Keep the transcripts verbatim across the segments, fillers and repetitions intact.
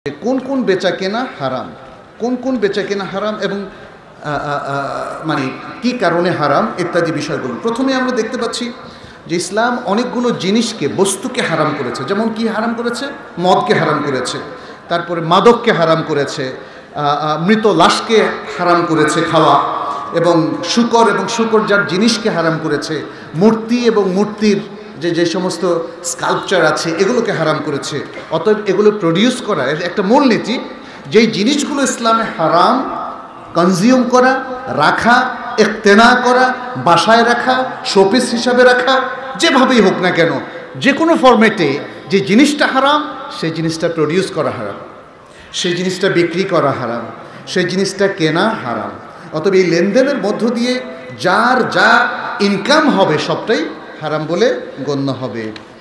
কোন কোন বেচা কেনা হারাম, কোন কোন বেচা কেনা হারাম এবং মানে কি কারণে হারাম ইত্যাদি বিষয়গুলো। প্রথমে আমরা দেখতে পাচ্ছি যে ইসলাম অনেকগুলো জিনিসকে, বস্তুকে হারাম করেছে। যেমন কি হারাম করেছে? মদকে হারাম করেছে, তারপরে মাদককে হারাম করেছে, মৃত লাশকে হারাম করেছে খাওয়া, এবং শুকর এবং শুকরজাত জিনিসকে হারাম করেছে, মূর্তি এবং মূর্তির যে যে সমস্ত স্কাল্পচার আছে এগুলোকে হারাম করেছে। অতএব এগুলো প্রডিউস করা একটা মূলনীতি, যেই জিনিসগুলো ইসলামে হারাম, কনজিউম করা, রাখা, ইক্তেনা করা, বাসায় রাখা, শোপিস হিসাবে রাখা, যেভাবেই হোক না কেন, যে কোনো ফরম্যাটে যে জিনিসটা হারাম সেই জিনিসটা প্রডিউস করা হারাম, সেই জিনিসটা বিক্রি করা হারাম, সেই জিনিসটা কেনা হারাম। অতএব এই লেনদেনের মধ্য দিয়ে যার যা ইনকাম হবে সবটাই হারাম বলে গণ্য হবে।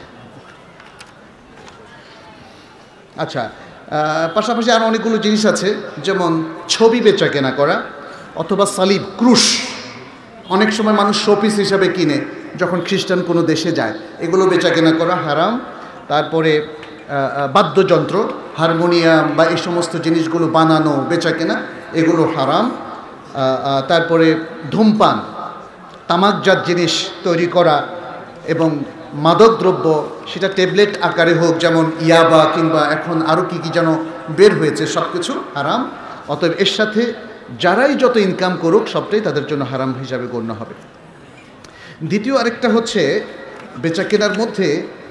আচ্ছা, পাশাপাশি আরও অনেকগুলো জিনিস আছে, যেমন ছবি বেচা কেনা করা অথবা সালিব, ক্রুশ। অনেক সময় মানুষ শোপিস হিসাবে কিনে যখন খ্রিস্টান কোনো দেশে যায়, এগুলো বেচা কেনা করা হারাম। তারপরে বাদ্যযন্ত্র, হারমোনিয়াম বা এই সমস্ত জিনিসগুলো বানানো, বেচা কেনা, এগুলো হারাম। তারপরে ধূমপান, তামাকজাত জিনিস তৈরি করা এবং মাদক দ্রব্য, সেটা ট্যাবলেট আকারে হোক, যেমন ইয়াবা কিংবা এখন আরও কী কী যেন বের হয়েছে, সব কিছু হারাম। অতএব এর সাথে যারাই যত ইনকাম করুক সবটাই তাদের জন্য হারাম হিসাবে গণ্য হবে। দ্বিতীয় আরেকটা হচ্ছে বেচা কেনার মধ্যে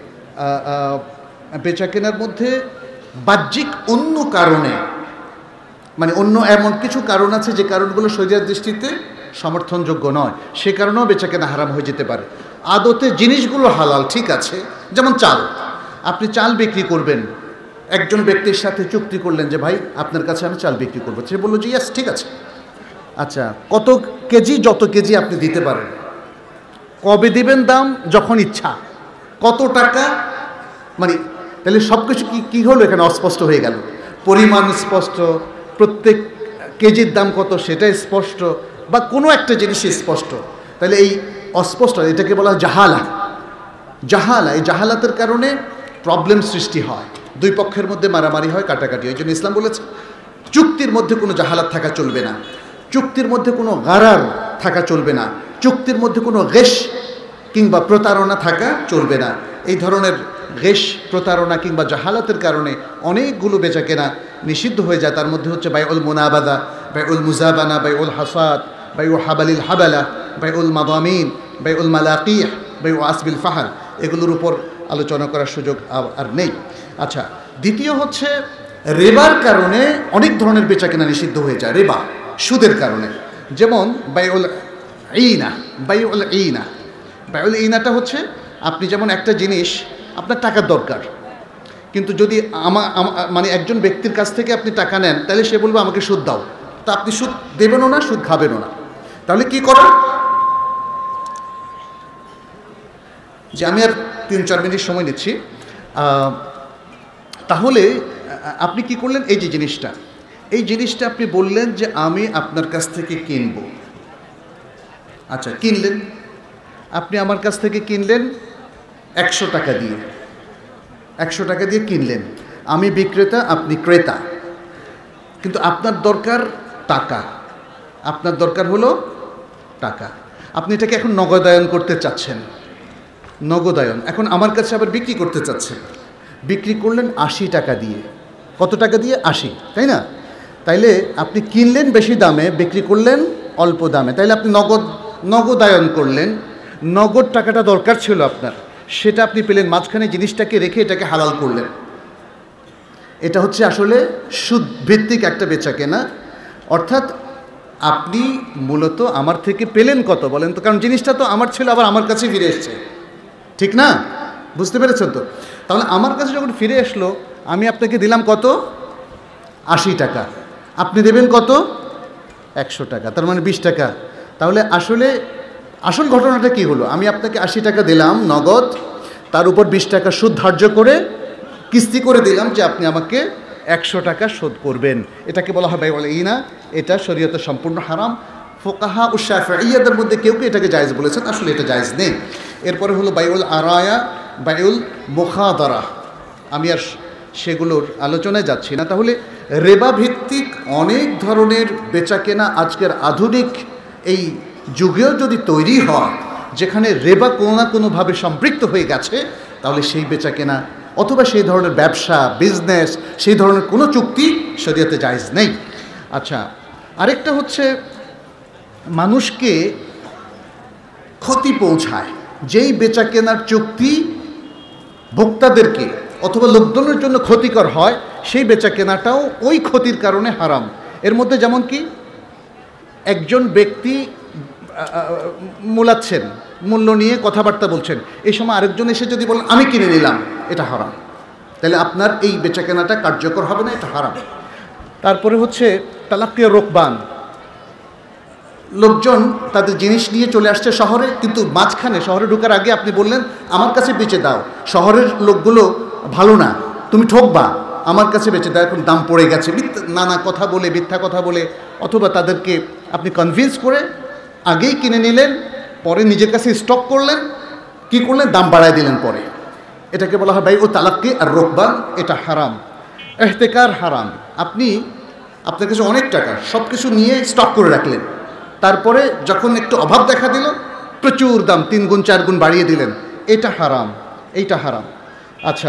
বেচা কেনার মধ্যে বাহ্যিক অন্য কারণে, মানে অন্য এমন কিছু কারণ আছে যে কারণগুলো শরীয়তের দৃষ্টিতে সমর্থনযোগ্য নয়, সে কারণেও বেচা কেনা হারাম হয়ে যেতে পারে। আদতে জিনিসগুলো হালাল, ঠিক আছে, যেমন চাল। আপনি চাল বিক্রি করবেন, একজন ব্যক্তির সাথে চুক্তি করলেন যে ভাই আপনার কাছে আমি চাল বিক্রি করবো। সে বললো যে ইয়াস, ঠিক আছে। আচ্ছা, কত কেজি? যত কেজি আপনি দিতে পারেন। কবে দিবেন? দাম যখন ইচ্ছা। কত টাকা? মানে তাহলে সব কিছু কী কী হলো এখানে? অস্পষ্ট হয়ে গেল। পরিমাণ স্পষ্ট, প্রত্যেক কেজির দাম কত সেটা স্পষ্ট, বা কোনো একটা জিনিসই স্পষ্ট। তাহলে এই অস্পষ্ট, এটাকে বলা হয় জাহালা। জাহালা, এই জাহালাতের কারণে প্রবলেম সৃষ্টি হয়, দুই পক্ষের মধ্যে মারামারি হয়, কাটাকাটি। ওই জন্য ইসলাম বলেছে চুক্তির মধ্যে কোনো জাহালাত থাকা চলবে না, চুক্তির মধ্যে কোনো গারার থাকা চলবে না, চুক্তির মধ্যে কোনো গেশ কিংবা প্রতারণা থাকা চলবে না। এই ধরনের গেশ, প্রতারণা কিংবা জাহালাতের কারণে অনেকগুলো বেচা কেনা নিষিদ্ধ হয়ে যায়। তার মধ্যে হচ্ছে বাইউল মুনাবাদা, বাইউল মুজাবানা, বাইউল হাসাদ, বাইউ হাবালিল হাবালা, বাইউল মাদামিন, বাইউল মালাকিহ, বাইউ আসবিল ফাহাল। এগুলোর উপর আলোচনা করার সুযোগ আর নেই। আচ্ছা, দ্বিতীয় হচ্ছে রেবার কারণে অনেক ধরনের বেচা কেনা নিষিদ্ধ হয়ে যায়। রেবা, সুদের কারণে, যেমন বাইউল ইনা। বাইউল ইনা, বাইউল ইনাটা হচ্ছে আপনি যেমন একটা জিনিস, আপনার টাকার দরকার, কিন্তু যদি আমার মানে একজন ব্যক্তির কাছ থেকে আপনি টাকা নেন, তাহলে সে বলবে আমাকে সুদ দাও, তা আপনি সুদ দেবেনও না, সুদ খাবেনও না। তাহলে কি করেন? যে আমি আর তিন চার মিনিট সময় নিচ্ছি। তাহলে আপনি কি করলেন? এই যে জিনিসটা, এই জিনিসটা আপনি বললেন যে আমি আপনার কাছ থেকে কিনব। আচ্ছা, কিনলেন, আপনি আমার কাছ থেকে কিনলেন একশো টাকা দিয়ে, একশো টাকা দিয়ে কিনলেন। আমি বিক্রেতা, আপনি ক্রেতা, কিন্তু আপনার দরকার টাকা, আপনার দরকার হলো টাকা। আপনি এটাকে এখন নগদায়ন করতে চাচ্ছেন, নগদায়ন। এখন আমার কাছে আবার বিক্রি করতে চাচ্ছেন, বিক্রি করলেন আশি টাকা দিয়ে। কত টাকা দিয়ে? আশি, তাই না? তাইলে আপনি কিনলেন বেশি দামে, বিক্রি করলেন অল্প দামে। তাইলে আপনি নগদ নগদায়ন করলেন, নগদ টাকাটা দরকার ছিল আপনার, সেটা আপনি পেলেন, মাঝখানে জিনিসটাকে রেখে এটাকে হালাল করলেন। এটা হচ্ছে আসলে সুদ ভিত্তিক একটা বেচা কেনা। অর্থাৎ আপনি মূলত আমার থেকে পেলেন কত বলেন তো? কারণ জিনিসটা তো আমার ছিল, আবার আমার কাছে ফিরে এসছে, ঠিক না? বুঝতে পেরেছেন তো? তাহলে আমার কাছে যখন ফিরে আসলো, আমি আপনাকে দিলাম কত? আশি টাকা। আপনি দেবেন কত? একশো টাকা, তার মানে বিশ টাকা। তাহলে আসলে আসল ঘটনাটা কি হলো? আমি আপনাকে আশি টাকা দিলাম নগদ, তার উপর বিশ টাকা সুদ ধার্য করে কিস্তি করে দিলাম যে আপনি আমাকে একশো টাকা শোধ করবেন। এটাকে বলা হয় বাইউল ইনা। এটা শরীয়তে সম্পূর্ণ হারাম। ফুকাহা ও শাফিঈদের মধ্যে কেউ কেউ এটাকে জায়েজ বলেছেন, আসলে এটা জায়েজ নেই। এরপরে হলো বাইউল আরায়া, বাইউল মুখাদারা। আমি আর সেগুলোর আলোচনায় যাচ্ছি না। তাহলে রেবা ভিত্তিক অনেক ধরনের বেচাকেনা আজকের আধুনিক এই যুগেও যদি তৈরি হয়, যেখানে রেবা কোনো না কোনোভাবে সম্পৃক্ত হয়ে গেছে, তাহলে সেই বেচাকেনা অথবা সেই ধরনের ব্যবসা, বিজনেস, সেই ধরনের কোনো চুক্তি শরীয়তে জায়েজ নেই। আচ্ছা, আরেকটা হচ্ছে মানুষকে ক্ষতি পৌঁছায় যেই বেচা কেনার চুক্তি ভোক্তাদেরকে অথবা লোকজনের জন্য ক্ষতিকর হয়, সেই বেচা কেনাটাও ওই ক্ষতির কারণে হারাম। এর মধ্যে যেমন কি, একজন ব্যক্তি মূলাচ্ছেন, মূল্য নিয়ে কথাবার্তা বলছেন, এই সময় আরেকজন এসে যদি বলেন আমি কিনে নিলাম, এটা হারাম। তাহলে আপনার এই বেচা কেনাটা কার্যকর হবে না, এটা হারাম। তারপরে হচ্ছে তালাক্কিয়া রোকবান, লোকজন তাদের জিনিস নিয়ে চলে আসছে শহরে, কিন্তু মাঝখানে শহরে ঢোকার আগে আপনি বললেন আমার কাছে বেচে দাও, শহরের লোকগুলো ভালো না, তুমি ঠকবা, আমার কাছে বেচে দাও, এখন দাম পড়ে গেছে, নানা কথা বলে, মিথ্যা কথা বলে, অথবা তাদেরকে আপনি কনভিন্স করে আগেই কিনে নিলেন, পরে নিজের কাছে স্টক করলেন, কি করলেন, দাম বাড়ায় দিলেন পরে। এটাকে বলা হয় ভাই ও তালাক্কি আর রোকবান, এটা হারাম। এহতেকার হারাম, আপনি আপনার কাছে অনেক টাকা সব কিছু নিয়ে স্টক করে রাখলেন, তারপরে যখন একটু অভাব দেখা দিল প্রচুর দাম তিন গুণ চার গুণ বাড়িয়ে দিলেন, এটা হারাম, এইটা হারাম। আচ্ছা,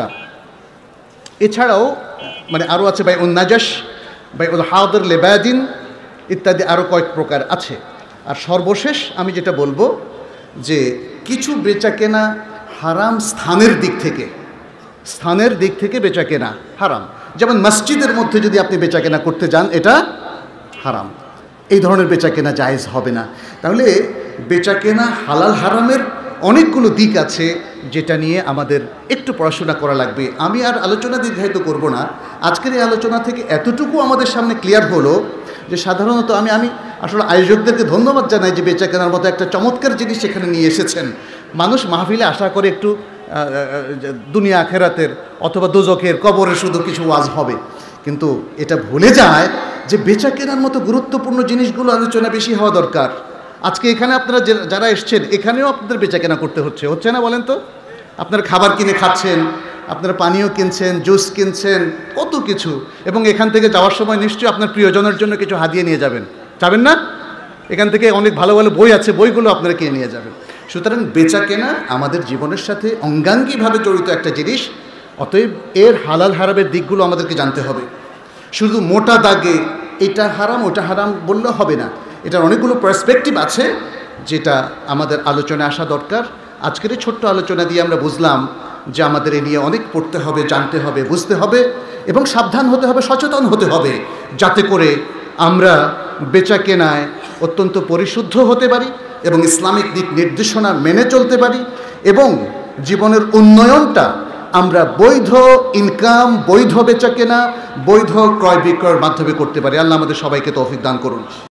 এছাড়াও মানে আরও আছে ভাই উন নাজাস, ভাই উল হাদর লেবাদিন ইত্যাদি আরও কয়েক প্রকার আছে। আর সর্বশেষ আমি যেটা বলবো যে কিছু বেচা কেনা হারাম স্থানের দিক থেকে, স্থানের দিক থেকে বেচা কেনা হারাম। যেমন মসজিদের মধ্যে যদি আপনি বেচা কেনা করতে যান, এটা হারাম, এই ধরনের বেচা কেনা জায়েজ হবে না। তাহলে বেচা কেনা হালাল হারামের অনেকগুলো দিক আছে, যেটা নিয়ে আমাদের একটু পড়াশোনা করা লাগবে। আমি আর আলোচনা দীর্ঘায়িত করব না, আজকের এই আলোচনা থেকে এতটুকু আমাদের সামনে ক্লিয়ার হলো যে সাধারণত আমি আমি আসলে আয়োজকদেরকে ধন্যবাদ জানাই যে বেচা কেনার মতো একটা চমৎকার জিনিস সেখানে নিয়ে এসেছেন। মানুষ মাহফিলে আশা করে একটু দুনিয়া আখেরাতের অথবা দোজখের কবরে শুধু কিছু ওয়াজ হবে, কিন্তু এটা ভুলে যায় যে বেচা কেনার মতো গুরুত্বপূর্ণ জিনিসগুলো আলোচনা বেশি হওয়া দরকার। আজকে এখানে আপনারা যারা এসছেন, এখানেও আপনাদের বেচা কেনা করতে হচ্ছে, হচ্ছে না বলেন তো? আপনারা খাবার কিনে খাচ্ছেন, আপনারা পানীয় কিনছেন, জুস কিনছেন, কত কিছু, এবং এখান থেকে যাওয়ার সময় নিশ্চয়ই আপনার প্রিয়জনের জন্য কিছু হাদিয়ে নিয়ে যাবেন, যাবেন না? এখান থেকে অনেক ভালো ভালো বই আছে, বইগুলো আপনারা কিনে নিয়ে যাবেন। সুতরাং বেচা কেনা আমাদের জীবনের সাথে অঙ্গাঙ্গিভাবে জড়িত একটা জিনিস, অতএব এর হালাল হারামের দিকগুলো আমাদেরকে জানতে হবে। শুধু মোটা দাগে এটা হারাম ওটা হারাম বললে হবে না, এটার অনেকগুলো পার্সপেক্টিভ আছে যেটা আমাদের আলোচনায় আসা দরকার। আজকের এই ছোট্ট আলোচনা দিয়ে আমরা বুঝলাম যে আমাদের এ নিয়ে অনেক পড়তে হবে, জানতে হবে, বুঝতে হবে এবং সাবধান হতে হবে, সচেতন হতে হবে, যাতে করে আমরা বেচা কেনায় অত্যন্ত পরিশুদ্ধ হতে পারি এবং ইসলামিক দিক নির্দেশনা মেনে চলতে পারি, এবং জীবনের উন্নয়নটা আমরা বৈধ ইনকাম, বৈধ বেচা কেনা, বৈধ ক্রয় বিক্রয়ের মাধ্যমে করতে পারি। আল্লাহ আমাদের সবাইকে তৌফিক দান করুন।